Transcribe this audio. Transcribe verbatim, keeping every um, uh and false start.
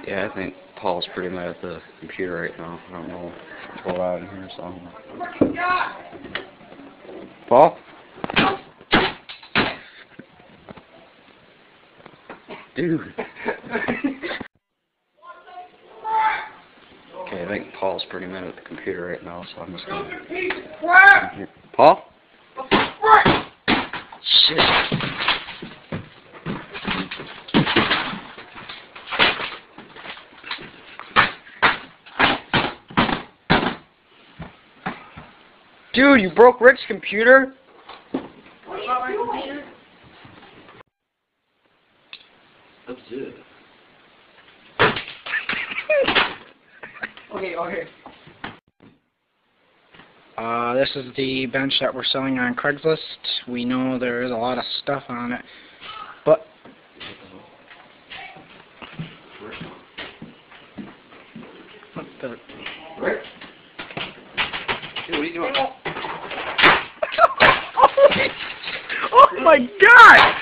Yeah, I think Paul's pretty mad at the computer right now. I don't know what's going on in here, so. Paul? Dude. Okay, I think Paul's pretty mad at the computer right now, so I'm just gonna... Paul? Shit. Dude, you broke Rick's computer? What about my computer? That's it. Okay, okay. Uh, this is the bench that we're selling on Craigslist. We know there is a lot of stuff on it, but what the? Rick? Dude, what are you doing? Oh my God!